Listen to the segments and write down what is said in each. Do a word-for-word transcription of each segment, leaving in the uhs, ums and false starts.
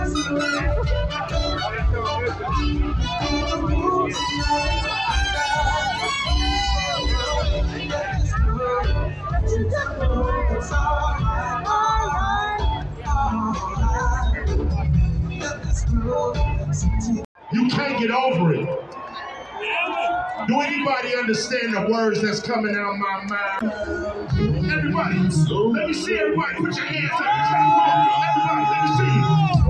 You can't get over it. Do anybody understand the words that's coming out of my mind? Everybody, let me see everybody. Put your hands up. Everybody, let me see you.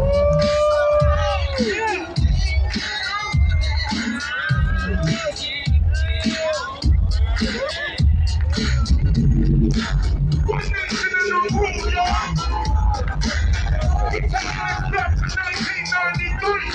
One nation in the room, y'all. We take us back to nineteen ninety-three.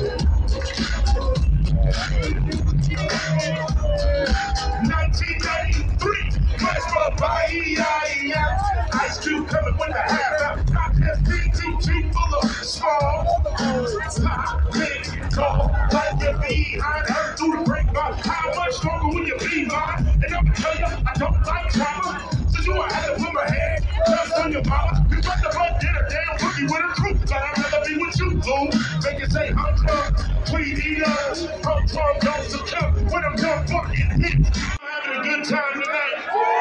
nineteen ninety-three, Westboro Bahia. Ice Cube coming with the half. S P T G full of small. Big, tall, like your behind. Her through the grapevine. How much longer will you be mine? And I'm gonna tell you, I don't like drama. So you I had to put my head just on your mama. You got the butt in a damn rookie with a truth. But I'd rather be with you, fool. Make it say, I'm drunk, tweet eaters. I'm drunk, don't succumb when I'm done fucking hit. I'm having a good time tonight.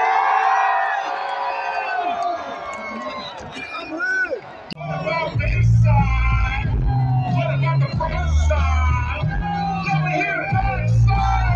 What about this side? What about the front side? Let me hear the back side.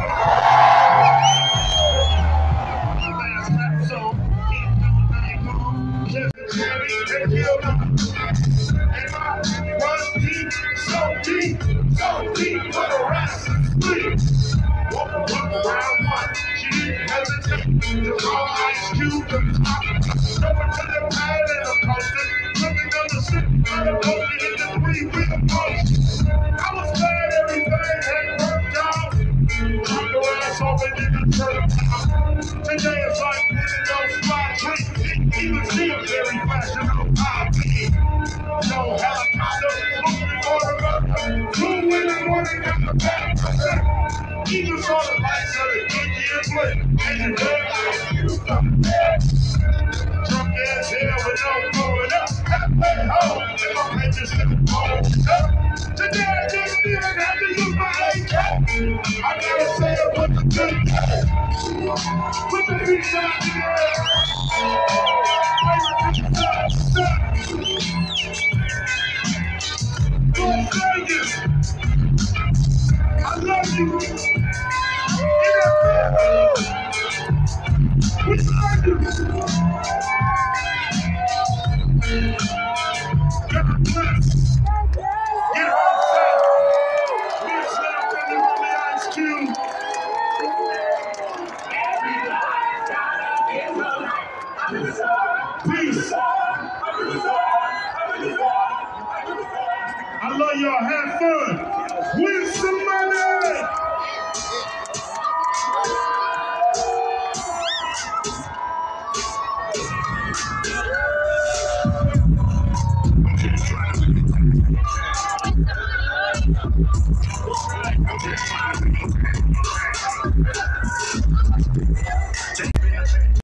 Last rap song, ain't no night long. Just Jerry and Gilda. And I run deep, so deep, so deep for the rest of the street. Walk, walk around one, she didn't hesitate to call Ice Cube the top. Going to the pad and a coaster, looking on the city, and a coaster in the three with a post. I was glad everything had worked out. Knocked her ass off and in the church. Today it's like putting those fly drinks. Even see a very fashionable hobby. No helicopter, moving on the road. Two in the morning at the back. Even saw the lights of the good year blink. And the red lights used up. Drunk ass hell with no going up. Halfway home, and my head just slipping home. Today I just didn't have to use my A K. I gotta say it with the good day. Put the beats out there. Las Vegas. I love you. We love you. God bless. Get home safe. We're snapping you on the Ice Cube. Peace. I love y'all. Have fun. Win some money.